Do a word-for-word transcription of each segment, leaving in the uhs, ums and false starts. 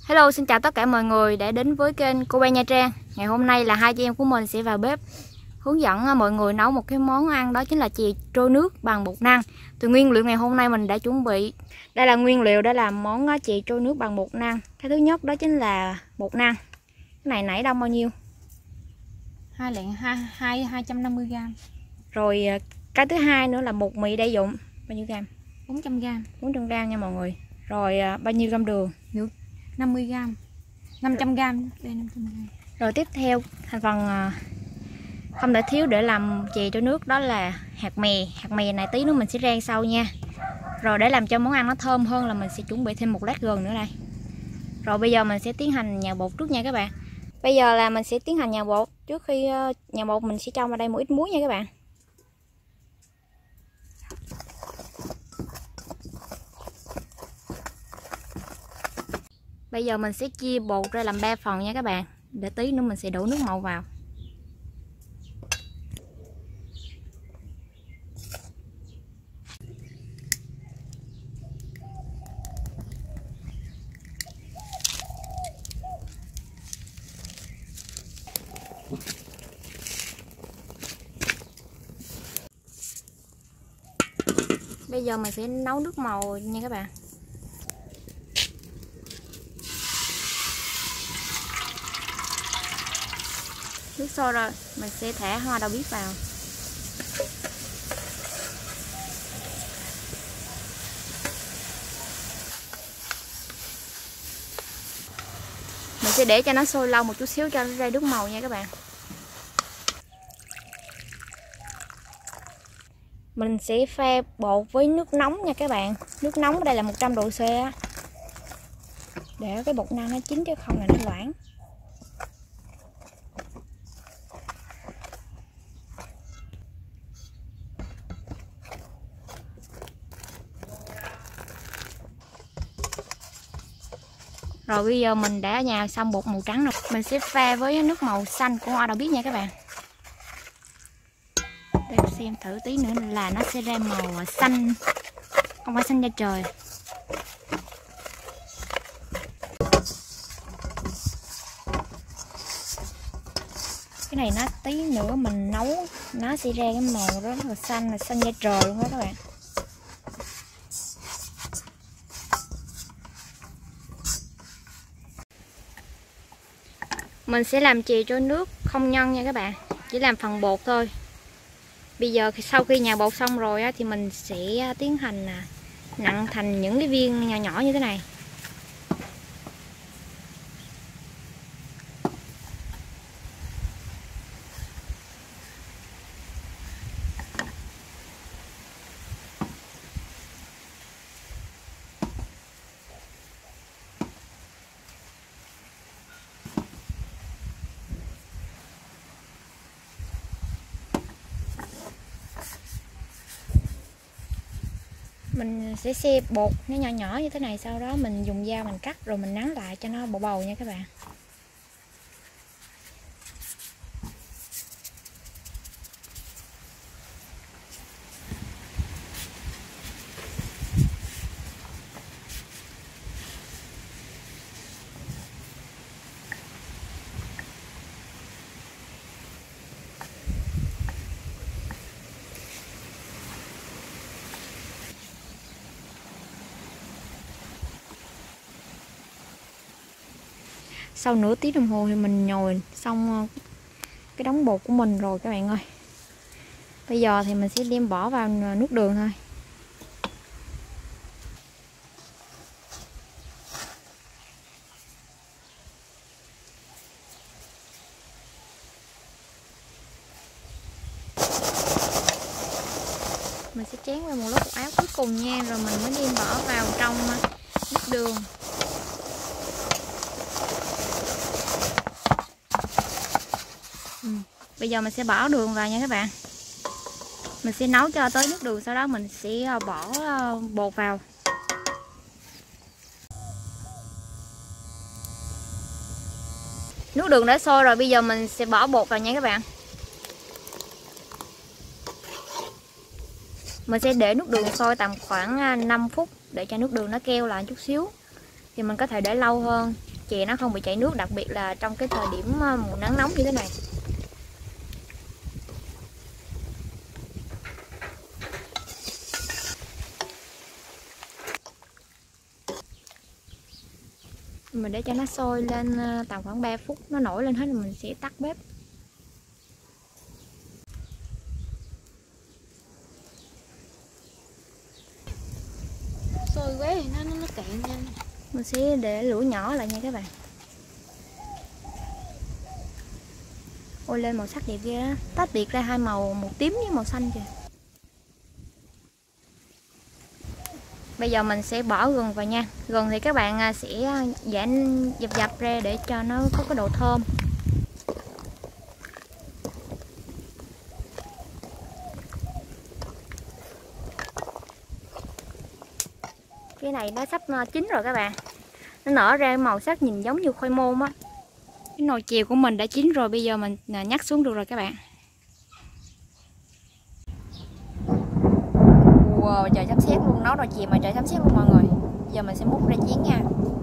Hello, xin chào tất cả mọi người đã đến với kênh Cô Bé Nha Trang. Ngày hôm nay là hai chị em của mình sẽ vào bếp hướng dẫn mọi người nấu một cái món ăn, đó chính là chè trôi nước bằng bột năng. Từ nguyên liệu ngày hôm nay mình đã chuẩn bị, đây là nguyên liệu để làm món chè trôi nước bằng bột năng. Cái thứ nhất đó chính là bột năng. Cái này nãy đông bao nhiêu? hai lạng hai hai hai trăm năm mươi gram. Rồi cái thứ hai nữa là bột mì đa dụng, bao nhiêu gram? bốn trăm gram. bốn trăm gram nha mọi người. Rồi bao nhiêu gram đường? năm mươi gram. năm trăm gram. Đây năm trăm gram. Rồi tiếp theo thành phần không thể thiếu để làm chè trôi nước đó là hạt mè. Hạt mè này tí nữa mình sẽ rang sau nha. Rồi để làm cho món ăn nó thơm hơn là mình sẽ chuẩn bị thêm một lát gừng nữa đây. Rồi bây giờ mình sẽ tiến hành nhào bột trước nha các bạn. Bây giờ là mình sẽ tiến hành nhào bột. Trước khi nhào bột mình sẽ cho vào đây một ít muối nha các bạn. Bây giờ mình sẽ chia bột ra làm ba phần nha các bạn. Để tí nữa mình sẽ đổ nước màu vào. Bây giờ mình sẽ nấu nước màu nha các bạn. Nước sôi rồi, mình sẽ thả hoa đậu biếc vào. Mình sẽ để cho nó sôi lâu một chút xíu cho nó ra nước màu nha các bạn. Mình sẽ pha bột với nước nóng nha các bạn. Nước nóng ở đây là một trăm độ C á. Để cái bột năng nó chín chứ không là nó loãng. Rồi bây giờ mình đã nhào xong bột màu trắng rồi. Mình sẽ pha với nước màu xanh của hoa đậu biếc nha các bạn. Để xem thử tí nữa là nó sẽ ra màu xanh, không phải xanh da trời. Cái này nó tí nữa mình nấu nó sẽ ra cái màu rất là xanh, là xanh da trời luôn đó các bạn. Mình sẽ làm chè trôi nước không nhân nha các bạn, chỉ làm phần bột thôi. Bây giờ sau khi nhào bột xong rồi á, thì mình sẽ tiến hành nặn thành những cái viên nhỏ nhỏ như thế này. Mình sẽ xe bột nó nhỏ nhỏ như thế này, sau đó mình dùng dao mình cắt rồi mình nắn lại cho nó bầu bầu nha các bạn. Sau nửa tiếng đồng hồ thì mình nhồi xong cái đống bột của mình rồi các bạn ơi. Bây giờ thì mình sẽ đem bỏ vào nước đường thôi. Mình sẽ chén vào một lớp bột áo cuối cùng nha, rồi mình mới đem bỏ vào trong nước đường. Ừ. Bây giờ mình sẽ bỏ đường vào nha các bạn. Mình sẽ nấu cho tới nước đường, sau đó mình sẽ bỏ bột vào. Nước đường đã sôi rồi, bây giờ mình sẽ bỏ bột vào nha các bạn. Mình sẽ để nước đường sôi tầm khoảng năm phút để cho nước đường nó keo lại chút xíu. Thì mình có thể để lâu hơn. chè nó không bị chảy nước, đặc biệt là trong cái thời điểm mùa nắng nóng như thế này. Mình để cho nó sôi lên tầm khoảng ba phút, nó nổi lên hết rồi mình sẽ tắt bếp. Sôi quá thì nó nó, nó cạn nhanh. Mình sẽ để lửa nhỏ lại nha các bạn. Ôi lên màu sắc đẹp ghê đó, tách biệt ra hai màu, màu tím với màu xanh kìa. Bây giờ mình sẽ bỏ gừng vào nha. Gừng thì các bạn sẽ giã dập dập ra để cho nó có cái độ thơm. Cái này nó sắp chín rồi các bạn. Nó nở ra màu sắc nhìn giống như khoai môn á. Cái nồi chèo của mình đã chín rồi, bây giờ mình nhắc xuống được rồi các bạn. Wow, trời sắp xếp luôn, nấu nồi chèo mà trời sắp xếp luôn mọi người. Giờ mình sẽ múc ra chén nha.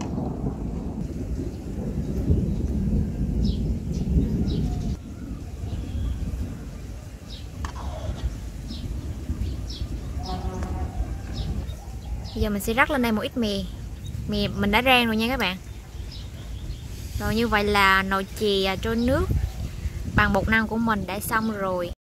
Giờ mình sẽ rắc lên đây một ít mì. Mì mình đã rang rồi nha các bạn. Rồi như vậy là nồi chè trôi nước bằng bột năng của mình đã xong rồi.